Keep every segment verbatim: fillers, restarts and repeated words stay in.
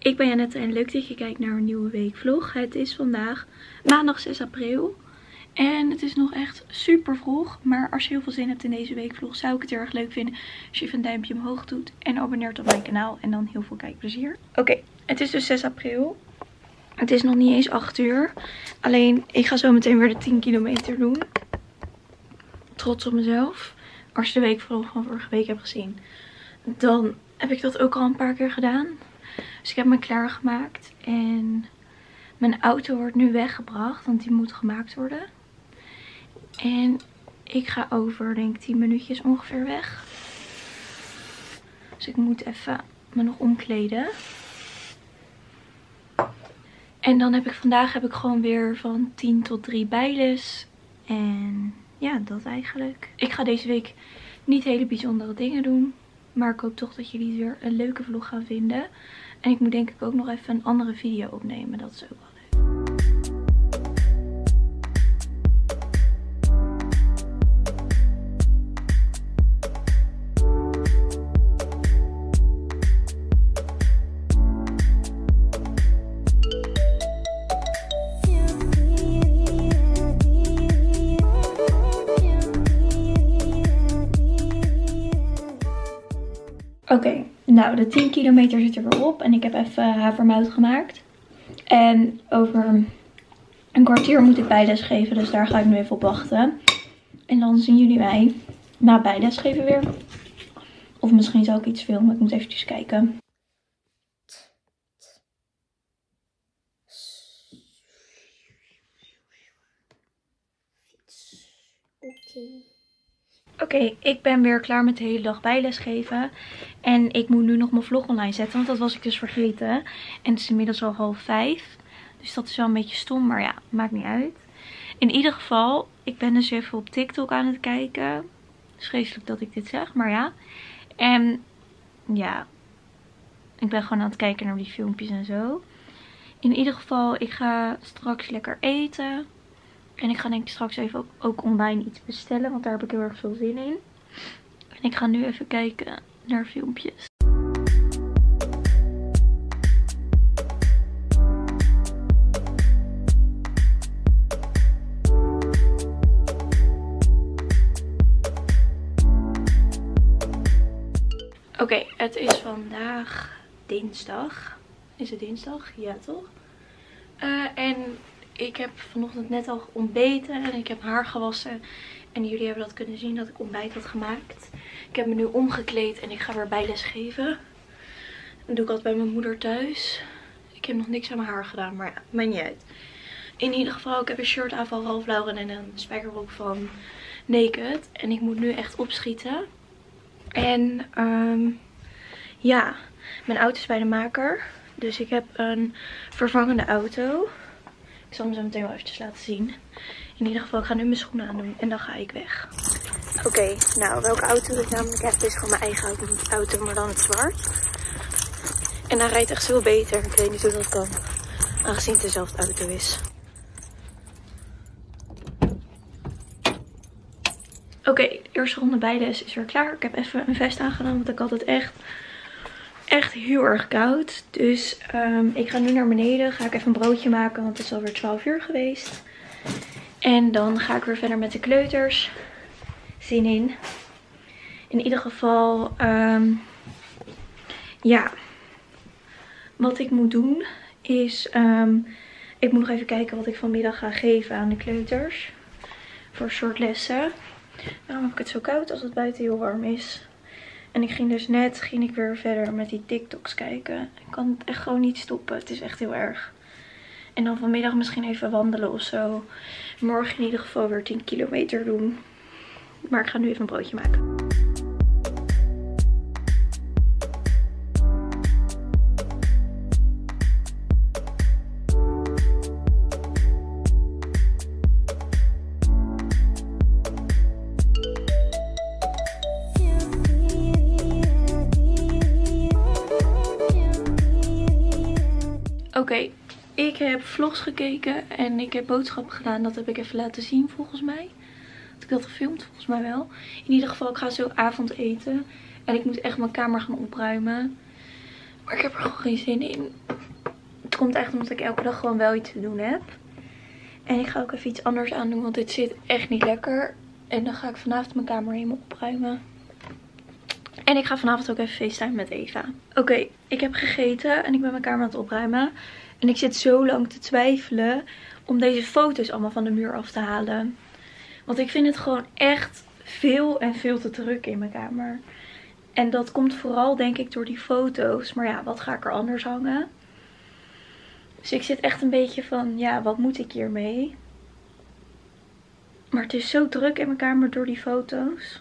Ik ben Janette en leuk dat je kijkt naar een nieuwe weekvlog. Het is vandaag maandag zes april. En het is nog echt super vroeg. Maar als je heel veel zin hebt in deze weekvlog, zou ik het heel erg leuk vinden als je even een duimpje omhoog doet. En abonneert op mijn kanaal. En dan heel veel kijkplezier. Oké, okay, het is dus zes april. Het is nog niet eens acht uur. Alleen, ik ga zo meteen weer de tien kilometer doen. Trots op mezelf. Als je de weekvlog van vorige week hebt gezien, dan heb ik dat ook al een paar keer gedaan. Dus ik heb me klaargemaakt. En mijn auto wordt nu weggebracht. Want die moet gemaakt worden. En ik ga over, denk ik, tien minuutjes ongeveer weg. Dus ik moet even me nog omkleden. En dan heb ik vandaag heb ik gewoon weer van tien tot drie bijles. En ja, dat eigenlijk. Ik ga deze week niet hele bijzondere dingen doen. Maar ik hoop toch dat jullie weer een leuke vlog gaan vinden. En ik moet denk ik ook nog even een andere video opnemen. Dat is ook wel leuk. Oké, okay, nou de tien kilometer zit er weer op en ik heb even havermout gemaakt. En over een kwartier moet ik bijles geven, dus daar ga ik nu even op wachten. En dan zien jullie mij na bijles geven weer. Of misschien zal ik iets filmen, ik moet eventjes kijken. Oké. Okay. Oké, okay, ik ben weer klaar met de hele dag bijles geven. En ik moet nu nog mijn vlog online zetten, want dat was ik dus vergeten. En het is inmiddels al half vijf. Dus dat is wel een beetje stom, maar ja, maakt niet uit. In ieder geval, ik ben dus even op TikTok aan het kijken. Het is vreselijk dat ik dit zeg, maar ja. En ja, ik ben gewoon aan het kijken naar die filmpjes en zo. In ieder geval, ik ga straks lekker eten. En ik ga denk ik straks even ook, ook online iets bestellen. Want daar heb ik heel erg veel zin in. En ik ga nu even kijken naar filmpjes. Oké, okay, het is vandaag dinsdag. Is het dinsdag? Ja, toch? Uh, en ik heb vanochtend net al ontbeten en ik heb haar gewassen. En jullie hebben dat kunnen zien dat ik ontbijt had gemaakt. Ik heb me nu omgekleed en ik ga weer bijles geven. Dat doe ik altijd bij mijn moeder thuis. Ik heb nog niks aan mijn haar gedaan, maar ja, maakt niet uit. In ieder geval, ik heb een shirt aan van Ralph Lauren en een spijkerbroek van Naked. En ik moet nu echt opschieten. En um, ja, mijn auto is bij de maker. Dus ik heb een vervangende auto. Ik zal hem zo meteen wel eventjes laten zien. In ieder geval, ik ga nu mijn schoenen aandoen en dan ga ik weg. Oké, okay, nou welke auto ik namelijk heb is gewoon mijn eigen auto, auto, maar dan het zwart. En hij rijdt echt veel beter. Ik weet niet hoe dat kan, aangezien het dezelfde auto is. Oké, okay, de eerste ronde bijles is weer klaar. Ik heb even een vest aangedaan, want ik had het echt... echt heel erg koud. Dus um, ik ga nu naar beneden. Ga ik even een broodje maken. Want het is alweer twaalf uur geweest. En dan ga ik weer verder met de kleuters. Zin in. In ieder geval. Um, ja. Wat ik moet doen. Is. Um, ik moet nog even kijken wat ik vanmiddag ga geven aan de kleuters. Voor soort lessen. Daarom heb ik het zo koud als het buiten heel warm is. En ik ging dus net, ging ik weer verder met die TikToks kijken. Ik kan het echt gewoon niet stoppen. Het is echt heel erg. En dan vanmiddag misschien even wandelen of zo. Morgen in ieder geval weer tien kilometer doen. Maar ik ga nu even een broodje maken. Oké, okay, ik heb vlogs gekeken en ik heb boodschappen gedaan. Dat heb ik even laten zien volgens mij. Had ik dat gefilmd? Volgens mij wel. In ieder geval, ik ga zo avondeten. En ik moet echt mijn kamer gaan opruimen. Maar ik heb er gewoon geen zin in. Het komt echt omdat ik elke dag gewoon wel iets te doen heb. En ik ga ook even iets anders aandoen, want dit zit echt niet lekker. En dan ga ik vanavond mijn kamer helemaal opruimen. En ik ga vanavond ook even FaceTime met Eva. Oké, okay, ik heb gegeten en ik ben mijn kamer aan het opruimen. En ik zit zo lang te twijfelen om deze foto's allemaal van de muur af te halen. Want ik vind het gewoon echt veel en veel te druk in mijn kamer. En dat komt vooral denk ik door die foto's. Maar ja, wat ga ik er anders hangen? Dus ik zit echt een beetje van, ja, wat moet ik hiermee? Maar het is zo druk in mijn kamer door die foto's.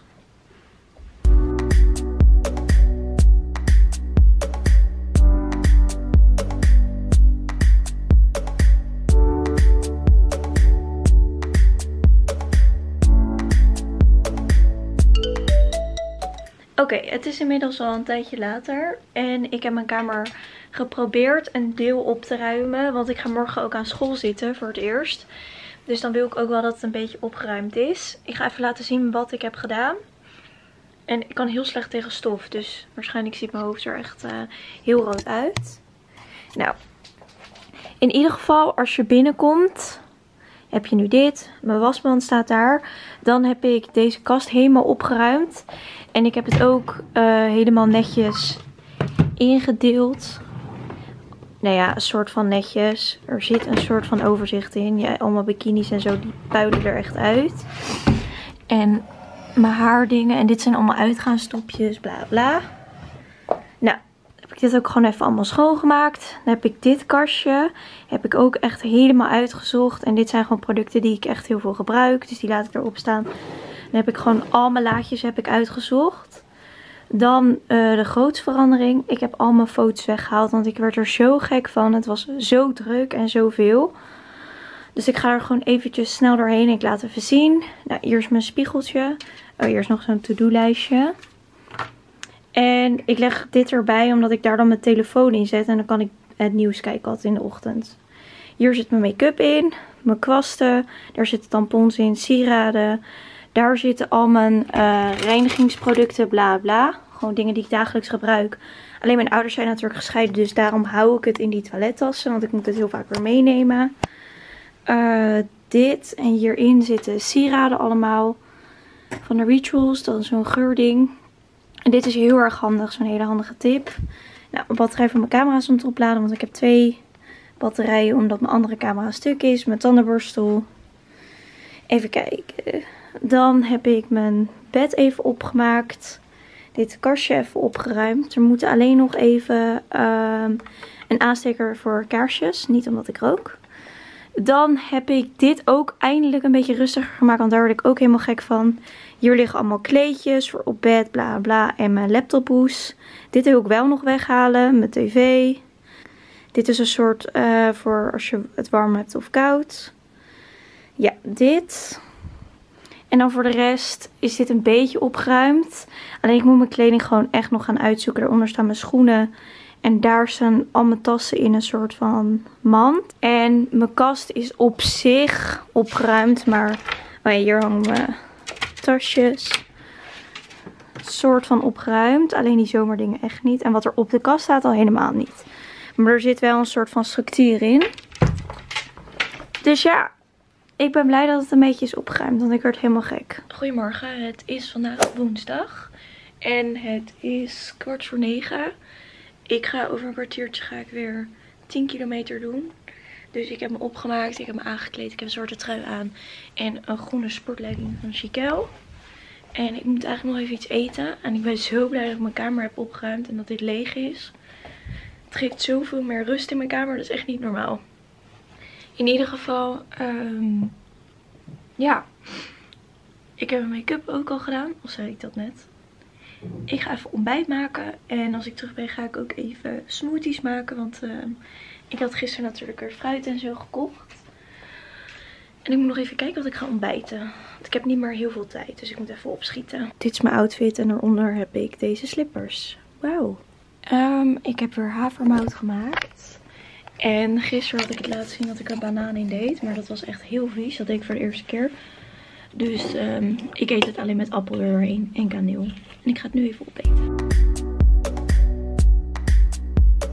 Oké, okay, het is inmiddels al een tijdje later en ik heb mijn kamer geprobeerd een deel op te ruimen. Want ik ga morgen ook aan school zitten voor het eerst. Dus dan wil ik ook wel dat het een beetje opgeruimd is. Ik ga even laten zien wat ik heb gedaan. En ik kan heel slecht tegen stof, dus waarschijnlijk ziet mijn hoofd er echt uh, heel rood uit. Nou, in ieder geval als je binnenkomt, heb je nu dit. Mijn wasmand staat daar. Dan heb ik deze kast helemaal opgeruimd. En ik heb het ook uh, helemaal netjes ingedeeld. Nou ja, een soort van netjes. Er zit een soort van overzicht in. Ja, allemaal bikinis en zo, die puilen er echt uit. En mijn haardingen. En dit zijn allemaal uitgaanstopjes, bla bla. Nou, heb ik dit ook gewoon even allemaal schoongemaakt. Dan heb ik dit kastje. Heb ik ook echt helemaal uitgezocht. En dit zijn gewoon producten die ik echt heel veel gebruik. Dus die laat ik erop staan. Dan heb ik gewoon al mijn laadjes heb ik uitgezocht. Dan uh, de grootste verandering. Ik heb al mijn foto's weggehaald. Want ik werd er zo gek van. Het was zo druk en zoveel. Dus ik ga er gewoon eventjes snel doorheen. Ik laat even zien. Nou, hier is mijn spiegeltje. Oh, hier is nog zo'n to-do lijstje. En ik leg dit erbij omdat ik daar dan mijn telefoon in zet. En dan kan ik het nieuws kijken altijd in de ochtend. Hier zit mijn make-up in. Mijn kwasten. Daar zitten tampons in. Sieraden. Daar zitten al mijn uh, reinigingsproducten, bla bla. Gewoon dingen die ik dagelijks gebruik. Alleen mijn ouders zijn natuurlijk gescheiden, dus daarom hou ik het in die toilettassen. Want ik moet het heel vaak weer meenemen. Uh, dit en hierin zitten sieraden allemaal. Van de Rituals, dat is zo'n geurding. En dit is heel erg handig, zo'n hele handige tip. Nou, mijn batterij van mijn camera is om te opladen, want ik heb twee batterijen omdat mijn andere camera stuk is. Mijn tandenborstel. Even kijken. Dan heb ik mijn bed even opgemaakt. Dit kastje even opgeruimd. Er moet alleen nog even um, een aansteker voor kaarsjes. Niet omdat ik rook. Dan heb ik dit ook eindelijk een beetje rustiger gemaakt. Want daar word ik ook helemaal gek van. Hier liggen allemaal kleedjes voor op bed, bla bla. En mijn laptophoes. Dit wil ik wel nog weghalen. Mijn tv. Dit is een soort uh, voor als je het warm hebt of koud. Ja, dit. En dan voor de rest is dit een beetje opgeruimd. Alleen ik moet mijn kleding gewoon echt nog gaan uitzoeken. Daaronder staan mijn schoenen. En daar staan al mijn tassen in een soort van mand. En mijn kast is op zich opgeruimd. Maar oh ja, hier hangen mijn tasjes. Een soort van opgeruimd. Alleen die zomerdingen echt niet. En wat er op de kast staat al helemaal niet. Maar er zit wel een soort van structuur in. Dus ja. Ik ben blij dat het een beetje is opgeruimd, want ik werd helemaal gek. Goedemorgen, het is vandaag woensdag. En het is kwart voor negen. Ik ga over een kwartiertje ga ik weer tien kilometer doen. Dus ik heb me opgemaakt, ik heb me aangekleed, ik heb een zwarte trui aan. En een groene sportlegging van Chiquel. En ik moet eigenlijk nog even iets eten. En ik ben zo blij dat ik mijn kamer heb opgeruimd en dat dit leeg is. Het geeft zoveel meer rust in mijn kamer, dat is echt niet normaal. In ieder geval, um, ja, ik heb mijn make-up ook al gedaan, of zei ik dat net? Ik ga even ontbijt maken en als ik terug ben ga ik ook even smoothies maken, want uh, ik had gisteren natuurlijk weer fruit en zo gekocht. En ik moet nog even kijken wat ik ga ontbijten, want ik heb niet meer heel veel tijd, dus ik moet even opschieten. Dit is mijn outfit en daaronder heb ik deze slippers. Wauw. Um, ik heb weer havermout gemaakt. En gisteren had ik het laten zien dat ik er banaan in deed. Maar dat was echt heel vies. Dat deed ik voor de eerste keer. Dus um, ik eet het alleen met appel erheen en kaneel. En ik ga het nu even opeten.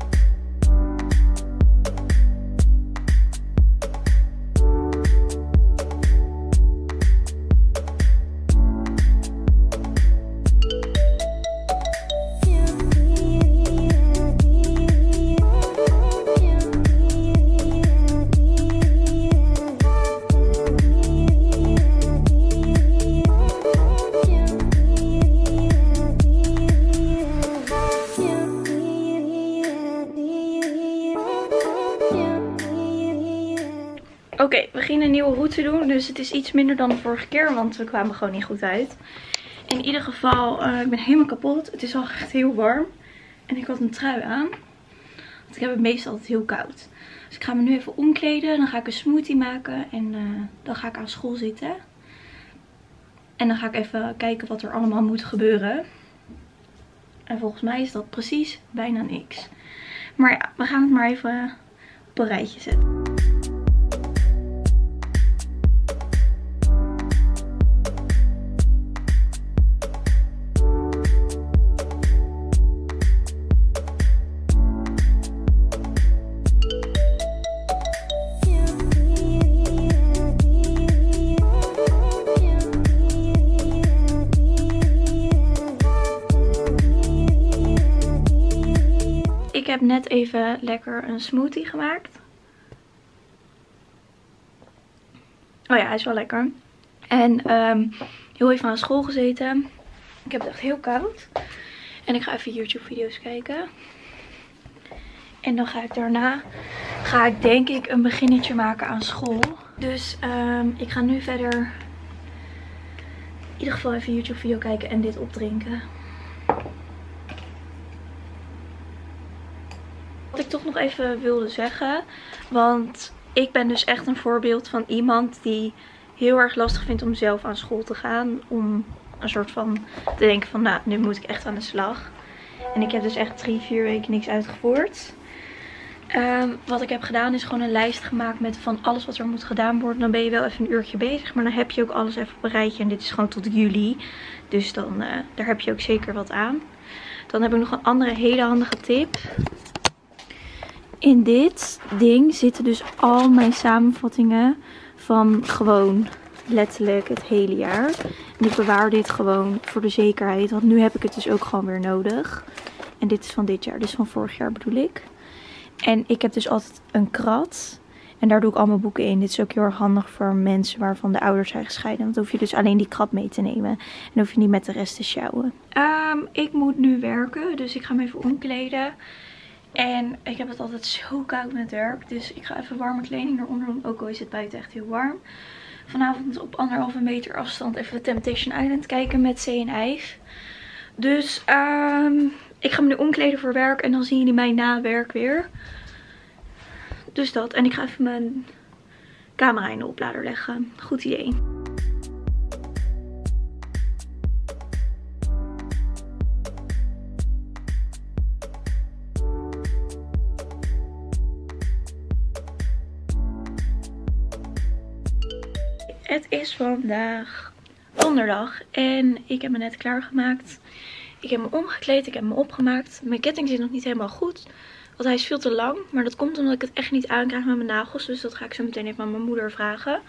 okay, we gingen een nieuwe route doen. Dus het is iets minder dan de vorige keer. Want we kwamen gewoon niet goed uit. In ieder geval, uh, ik ben helemaal kapot. Het is al echt heel warm. En ik had een trui aan. Want ik heb het meestal altijd heel koud. Dus ik ga me nu even omkleden. Dan ga ik een smoothie maken. En uh, dan ga ik aan school zitten. En dan ga ik even kijken wat er allemaal moet gebeuren. En volgens mij is dat precies bijna niks. Maar ja, we gaan het maar even op een rijtje zetten. Ik heb net even lekker een smoothie gemaakt. Oh ja, hij is wel lekker. En um, heel even aan school gezeten. Ik heb het echt heel koud. En ik ga even YouTube video's kijken. En dan ga ik daarna, ga ik denk ik een beginnetje maken aan school. Dus um, ik ga nu verder in ieder geval even een YouTube video kijken en dit opdrinken. Wat ik toch nog even wilde zeggen. Want ik ben dus echt een voorbeeld van iemand die heel erg lastig vindt om zelf aan school te gaan. Om een soort van te denken van nou, nu moet ik echt aan de slag. En ik heb dus echt drie, vier weken niks uitgevoerd. Um, wat ik heb gedaan is gewoon een lijst gemaakt met van alles wat er moet gedaan worden. Dan ben je wel even een uurtje bezig. Maar dan heb je ook alles even op een rijtje. En dit is gewoon tot juli. Dus dan, uh, daar heb je ook zeker wat aan. Dan heb ik nog een andere hele handige tip. In dit ding zitten dus al mijn samenvattingen van gewoon letterlijk het hele jaar. En ik bewaar dit gewoon voor de zekerheid. Want nu heb ik het dus ook gewoon weer nodig. En dit is van dit jaar, dus van vorig jaar bedoel ik. En ik heb dus altijd een krat. En daar doe ik al mijn boeken in. Dit is ook heel erg handig voor mensen waarvan de ouders zijn gescheiden. Want dan hoef je dus alleen die krat mee te nemen. En dan hoef je niet met de rest te sjouwen. Um, ik moet nu werken, dus ik ga me even omkleden. En ik heb het altijd zo koud met werk. Dus ik ga even warme kleding eronder doen. Ook al is het buiten echt heel warm. Vanavond op anderhalve meter afstand even Temptation Island kijken met C en Yves. Dus um, ik ga me nu omkleden voor werk. En dan zien jullie mij na werk weer. Dus dat. En ik ga even mijn camera in de oplader leggen. Goed idee. Het is vandaag donderdag en ik heb me net klaargemaakt. Ik heb me omgekleed, ik heb me opgemaakt. Mijn ketting zit nog niet helemaal goed, want hij is veel te lang. Maar dat komt omdat ik het echt niet aankrijg met mijn nagels, dus dat ga ik zo meteen even aan mijn moeder vragen.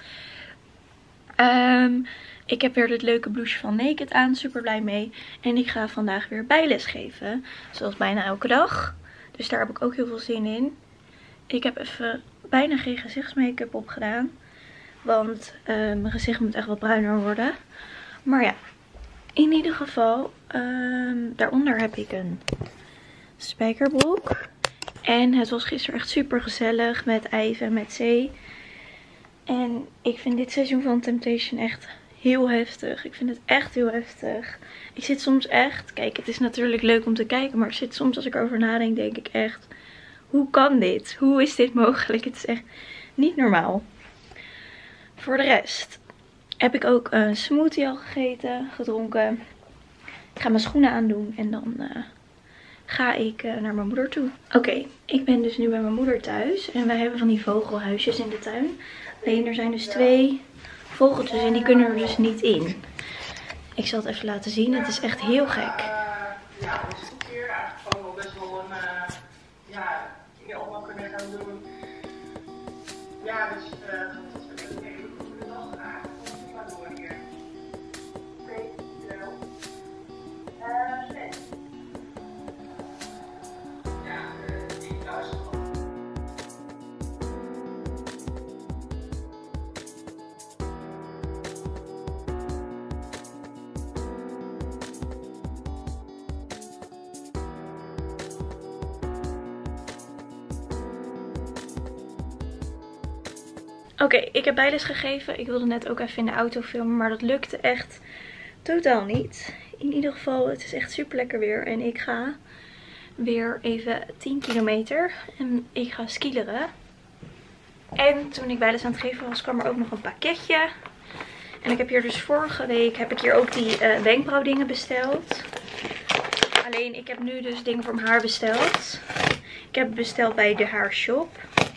Um, ik heb weer dit leuke blouseje van Naked aan, super blij mee. En ik ga vandaag weer bijles geven, zoals bijna elke dag. Dus daar heb ik ook heel veel zin in. Ik heb even bijna geen gezichtsmake-up opgedaan. Want uh, mijn gezicht moet echt wat bruiner worden. Maar ja, in ieder geval, um, daaronder heb ik een spijkerbroek. En het was gisteren echt super gezellig met Yves en met C. En ik vind dit seizoen van Temptation echt heel heftig. Ik vind het echt heel heftig. Ik zit soms echt, kijk het is natuurlijk leuk om te kijken. Maar ik zit soms als ik erover nadenk, denk ik echt, hoe kan dit? Hoe is dit mogelijk? Het is echt niet normaal. Voor de rest heb ik ook een smoothie al gegeten, gedronken. Ik ga mijn schoenen aandoen en dan uh, ga ik uh, naar mijn moeder toe. Oké, okay, ik ben dus nu bij mijn moeder thuis. En wij hebben van die vogelhuisjes in de tuin. Alleen er zijn dus twee vogeltjes en die kunnen er dus niet in. Ik zal het even laten zien. Het is echt heel gek. Uh, ja, dus het hier eigenlijk gewoon wel best wel een uh, ja, dingen allemaal kunnen gaan doen. Ja, dus uh, Oké, okay, ik heb bijles gegeven. Ik wilde net ook even in de auto filmen, maar dat lukte echt totaal niet. In ieder geval, het is echt super lekker weer. En ik ga weer even tien kilometer. En ik ga skileren. En toen ik bijles aan het geven was, kwam er ook nog een pakketje. En ik heb hier dus vorige week, heb ik hier ook die uh, wenkbrauwdingen besteld. Alleen, ik heb nu dus dingen voor mijn haar besteld. Ik heb besteld bij de Haarshop.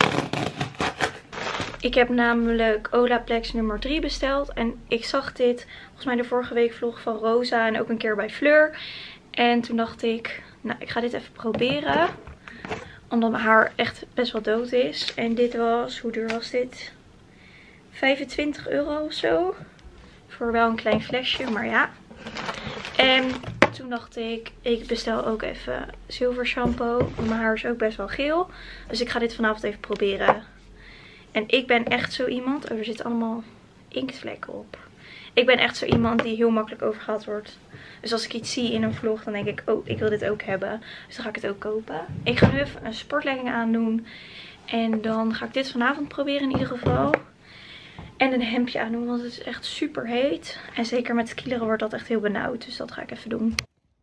Ik heb namelijk Olaplex nummer drie besteld. En ik zag dit volgens mij de vorige week vlog van Rosa en ook een keer bij Fleur. En toen dacht ik, nou ik ga dit even proberen. Omdat mijn haar echt best wel dood is. En dit was, hoe duur was dit? vijfentwintig euro of zo. Voor wel een klein flesje, maar ja. En toen dacht ik, ik bestel ook even zilver shampoo. Want mijn haar is ook best wel geel. Dus ik ga dit vanavond even proberen. En ik ben echt zo iemand. Oh, er zitten allemaal inktvlekken op. Ik ben echt zo iemand die heel makkelijk overgehaald wordt. Dus als ik iets zie in een vlog, dan denk ik, oh, ik wil dit ook hebben. Dus dan ga ik het ook kopen. Ik ga nu even een sportlegging aandoen. En dan ga ik dit vanavond proberen in ieder geval. En een hemdje aandoen, want het is echt super heet. En zeker met skileren wordt dat echt heel benauwd. Dus dat ga ik even doen.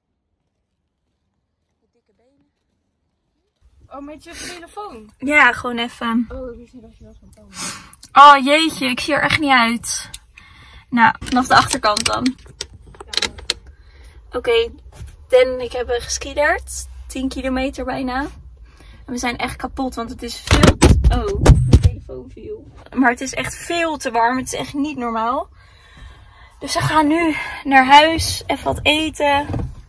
Oh, met je telefoon? Ja, gewoon even. Oh, ik wist niet dat je dat van toon. Oh jeetje, ik zie er echt niet uit. Nou, vanaf de achterkant dan. Ja. Oké, okay, Dan ik heb geskiederd. tien kilometer bijna. En we zijn echt kapot, want het is veel te... Oh, mijn telefoon viel. Maar het is echt veel te warm. Het is echt niet normaal. Dus we gaan nu naar huis. Even wat eten.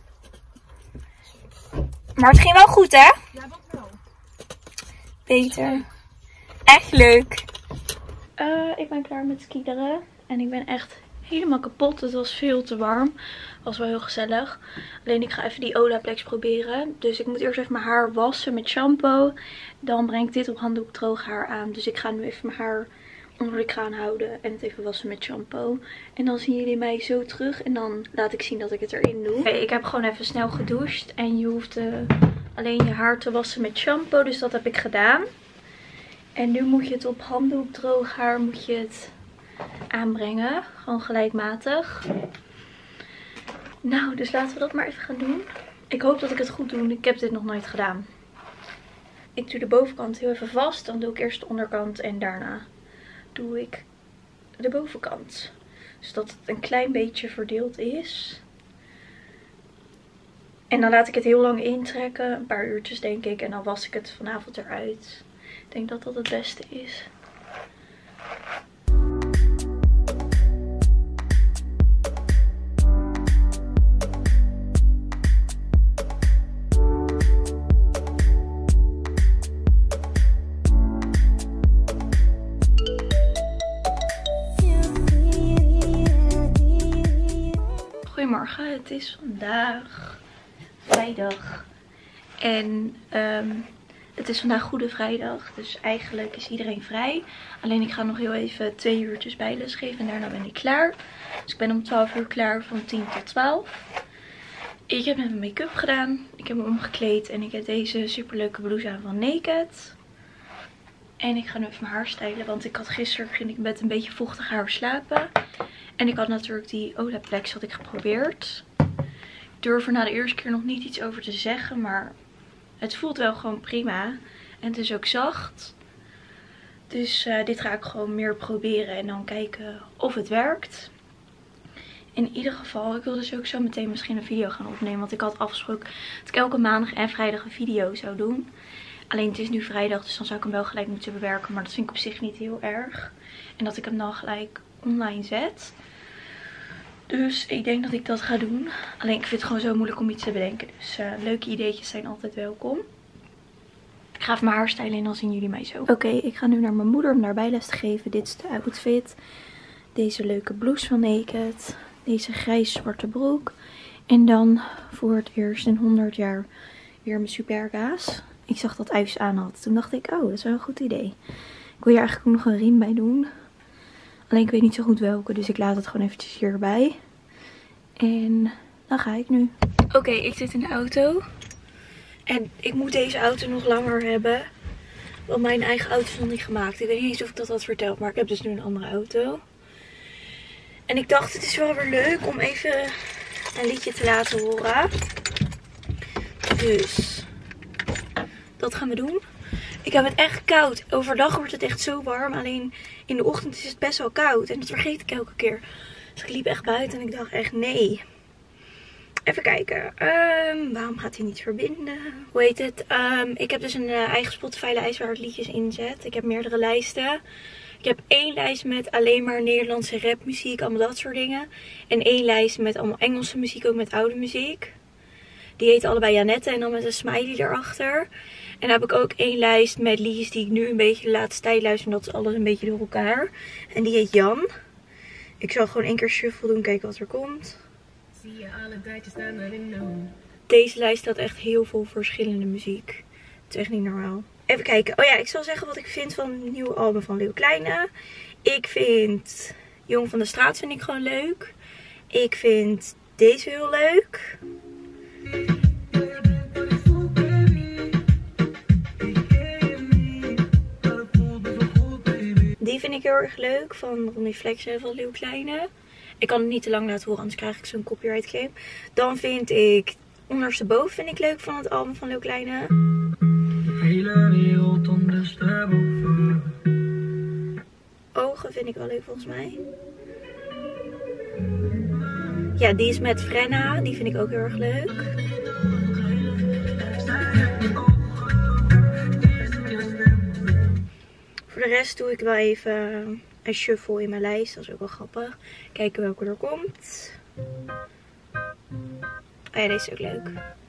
Maar het ging wel goed, hè? Ja, dat wel. Beter. Echt leuk. Uh, ik ben klaar met skileren. En ik ben echt helemaal kapot. Het was veel te warm. Het was wel heel gezellig. Alleen ik ga even die Olaplex proberen. Dus ik moet eerst even mijn haar wassen met shampoo. Dan breng ik dit op handdoek droog haar aan. Dus ik ga nu even mijn haar onder de kraan houden. En het even wassen met shampoo. En dan zien jullie mij zo terug. En dan laat ik zien dat ik het erin doe. Okay, ik heb gewoon even snel gedoucht. En je hoeft uh, alleen je haar te wassen met shampoo. Dus dat heb ik gedaan. En nu moet je het op handdoek droog haar moet je het aanbrengen. Gewoon gelijkmatig. Nou, dus laten we dat maar even gaan doen. Ik hoop dat ik het goed doe. Ik heb dit nog nooit gedaan. Ik doe de bovenkant heel even vast. Dan doe ik eerst de onderkant en daarna doe ik de bovenkant. Zodat het een klein beetje verdeeld is. En dan laat ik het heel lang intrekken. Een paar uurtjes denk ik. En dan was ik het vanavond eruit. Ik denk dat dat het beste is. Goedemorgen, het is vandaag vrijdag en um, het is vandaag Goede Vrijdag, dus eigenlijk is iedereen vrij. Alleen ik ga nog heel even twee uurtjes bijles geven en daarna ben ik klaar. Dus ik ben om twaalf uur klaar, van tien tot twaalf. Ik heb net mijn make-up gedaan, ik heb me omgekleed en ik heb deze superleuke blouse aan van Naked. En ik ga nu even mijn haar stylen, want ik had gisteren ging ik met een beetje vochtig haar slapen. En ik had natuurlijk die Olaplex had ik geprobeerd. Ik durf er na de eerste keer nog niet iets over te zeggen, maar het voelt wel gewoon prima. En het is ook zacht. Dus uh, dit ga ik gewoon meer proberen en dan kijken of het werkt. In ieder geval, ik wil dus ook zo meteen misschien een video gaan opnemen. Want ik had afgesproken dat ik elke maandag en vrijdag een video zou doen. Alleen het is nu vrijdag, dus dan zou ik hem wel gelijk moeten bewerken. Maar dat vind ik op zich niet heel erg. En dat ik hem dan gelijk online zet. Dus ik denk dat ik dat ga doen. Alleen ik vind het gewoon zo moeilijk om iets te bedenken. Dus uh, leuke ideetjes zijn altijd welkom. Ik ga even mijn haar stylen en dan zien jullie mij zo. Oké, okay, ik ga nu naar mijn moeder om daar bijles te geven. Dit is de outfit. Deze leuke blouse van Naked. Deze grijs-zwarte broek. En dan voor het eerst in honderd jaar weer mijn superga's. Ik zag dat Ives aan had. Toen dacht ik, oh, dat is wel een goed idee. Ik wil hier eigenlijk ook nog een riem bij doen. Alleen ik weet niet zo goed welke, dus ik laat het gewoon eventjes hierbij. En dan ga ik nu. Oké, okay, ik zit in de auto. En ik moet deze auto nog langer hebben. Want mijn eigen auto is nog niet gemaakt. Ik weet niet eens of ik dat had verteld, maar ik heb dus nu een andere auto. En ik dacht, het is wel weer leuk om even een liedje te laten horen. Dus dat gaan we doen. Ik heb het echt koud. Overdag wordt het echt zo warm. Alleen in de ochtend is het best wel koud. En dat vergeet ik elke keer. Dus ik liep echt buiten en ik dacht echt nee. Even kijken. Um, waarom gaat hij niet verbinden? Hoe heet het? Um, ik heb dus een uh, eigen Spotify-lijst waar het liedjes in zet. Ik heb meerdere lijsten. Ik heb één lijst met alleen maar Nederlandse rapmuziek. Allemaal dat soort dingen. En één lijst met allemaal Engelse muziek. Ook met oude muziek. Die heet allebei Janette. En dan met een smiley erachter. En dan heb ik ook één lijst met liedjes die ik nu een beetje de laatste tijd luister. En dat is alles een beetje door elkaar. En die heet Jan. Ik zal gewoon één keer shuffle doen. Kijken wat er komt. Zie je alle tijdjes staan erin doen. Deze lijst staat echt heel veel verschillende muziek. Het is echt niet normaal. Even kijken. Oh ja, ik zal zeggen wat ik vind van het nieuwe album van Leeuw Kleine. Ik vind Jong van de Straat vind ik gewoon leuk. Ik vind deze heel leuk. Die vind ik heel erg leuk. Van Ronnie Flex en van Leeuw Kleine. Ik kan het niet te lang laten horen, anders krijg ik zo'n copyright claim. Dan vind ik Ondersteboven vind ik leuk van het album van Leeuw Kleine. Hele wereld ondersteboven. Ogen vind ik wel leuk volgens mij. Ja, die is met Frenna. Die vind ik ook heel erg leuk. Voor de rest doe ik wel even een shuffle in mijn lijst. Dat is ook wel grappig. Kijken welke er komt. Oh ja, deze is ook leuk.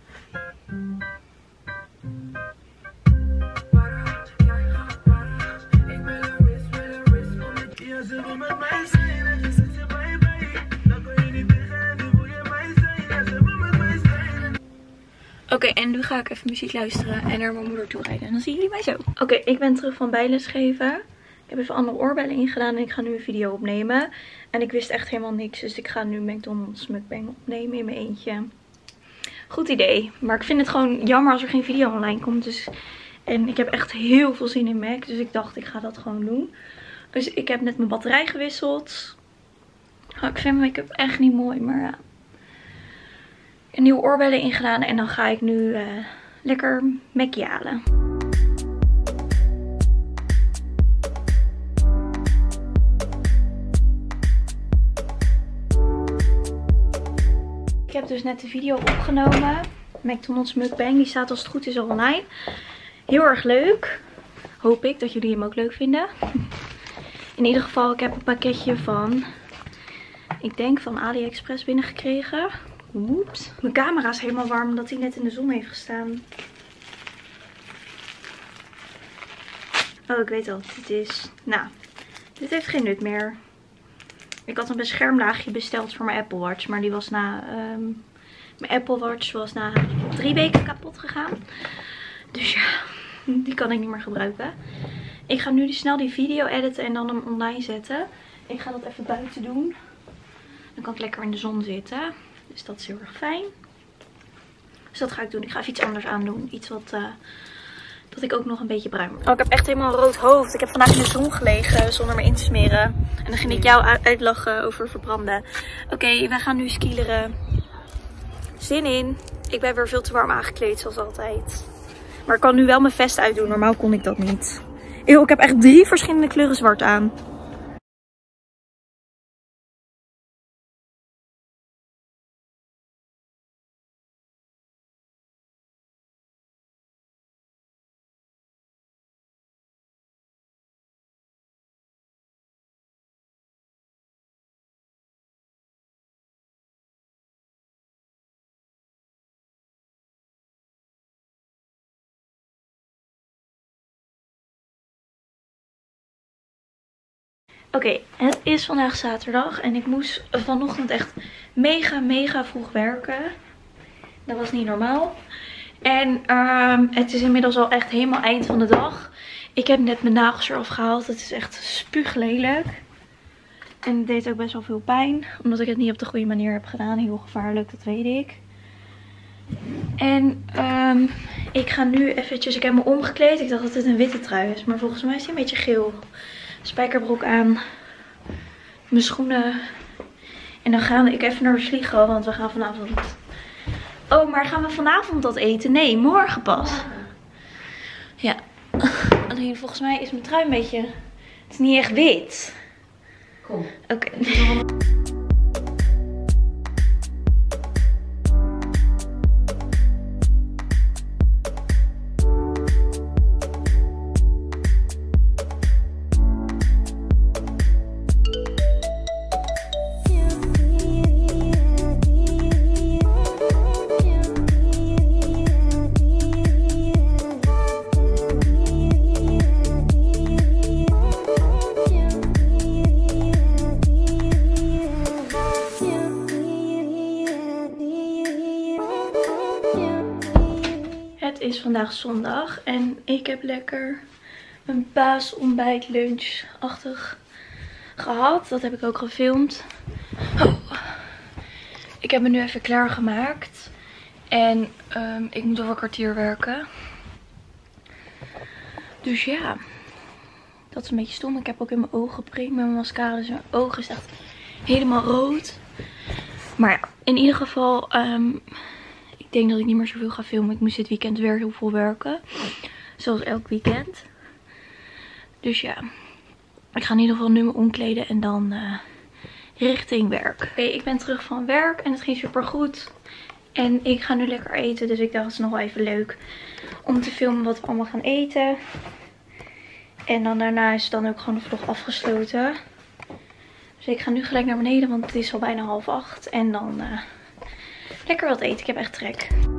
Oké, okay, en nu ga ik even muziek luisteren en naar mijn moeder toe rijden. En dan zien jullie mij zo. Oké, okay, ik ben terug van bijlesgeven. Ik heb even andere oorbellen ingedaan en ik ga nu een video opnemen. En ik wist echt helemaal niks, dus ik ga nu McDonald's mukbang opnemen in mijn eentje. Goed idee, maar ik vind het gewoon jammer als er geen video online komt. Dus... En ik heb echt heel veel zin in Mac, dus ik dacht ik ga dat gewoon doen. Dus ik heb net mijn batterij gewisseld. Oh, ik vind mijn make-up echt niet mooi, maar ja. Een nieuwe oorbellen ingedaan en dan ga ik nu uh, lekker Mackie halen. Ik heb dus net de video opgenomen. McDonald's mukbang. Die staat als het goed is al online. Heel erg leuk. Hoop ik dat jullie hem ook leuk vinden. In ieder geval, ik heb een pakketje van... Ik denk van AliExpress binnengekregen. Oeps. Mijn camera is helemaal warm omdat hij net in de zon heeft gestaan. Oh, ik weet al wat dit is. Nou, dit heeft geen nut meer. Ik had een beschermlaagje besteld voor mijn Apple Watch. Maar die was na... Um, mijn Apple Watch was na drie weken kapot gegaan. Dus ja, die kan ik niet meer gebruiken. Ik ga nu snel die video editen en dan hem online zetten. Ik ga dat even buiten doen. Dan kan ik lekker in de zon zitten. Dus dat is heel erg fijn. Dus dat ga ik doen. Ik ga even iets anders aandoen. Iets wat... Uh, dat ik ook nog een beetje bruin word. Oh, ik heb echt helemaal een rood hoofd. Ik heb vandaag in de zon gelegen zonder me in te smeren. En dan ging ik jou uitlachen over verbranden. Oké, okay, wij gaan nu skileren. Zin in. Ik ben weer veel te warm aangekleed zoals altijd. Maar ik kan nu wel mijn vest uitdoen. Normaal kon ik dat niet. Eeuw, ik heb echt drie verschillende kleuren zwart aan. Oké, okay, het is vandaag zaterdag en ik moest vanochtend echt mega, mega vroeg werken. Dat was niet normaal. En um, het is inmiddels al echt helemaal eind van de dag. Ik heb net mijn nagels eraf gehaald. Het is echt spuuglelijk. En het deed ook best wel veel pijn. Omdat ik het niet op de goede manier heb gedaan. Heel gevaarlijk, dat weet ik. En um, ik ga nu eventjes, ik heb me omgekleed. Ik dacht dat het een witte trui is, maar volgens mij is hij een beetje geel. Spijkerbroek aan, mijn schoenen. En dan ga ik even naar de Sligo, want we gaan vanavond... Oh, maar gaan we vanavond dat eten? Nee, morgen pas. Ja, alleen volgens mij is mijn trui een beetje... Het is niet echt wit. Kom. Oké. Okay. Het is vandaag zondag en ik heb lekker een paasontbijt lunchachtig gehad. Dat heb ik ook gefilmd. Oh. Ik heb me nu even klaargemaakt. En um, ik moet over een kwartier werken. Dus ja, dat is een beetje stom. Ik heb ook in mijn ogen geprikt met mijn mascara. Dus mijn ogen is echt helemaal rood. Maar ja, in ieder geval... Um, Ik denk dat ik niet meer zoveel ga filmen. Ik moest dit weekend weer heel veel werken. Zoals elk weekend. Dus ja. Ik ga in ieder geval nu me omkleden. En dan uh, richting werk. Oké, okay, ik ben terug van werk. En het ging super goed. En ik ga nu lekker eten. Dus ik dacht het is nog wel even leuk. Om te filmen wat we allemaal gaan eten. En dan daarna is dan ook gewoon de vlog afgesloten. Dus ik ga nu gelijk naar beneden. Want het is al bijna half acht. En dan... Uh, lekker wat eten, ik heb echt trek.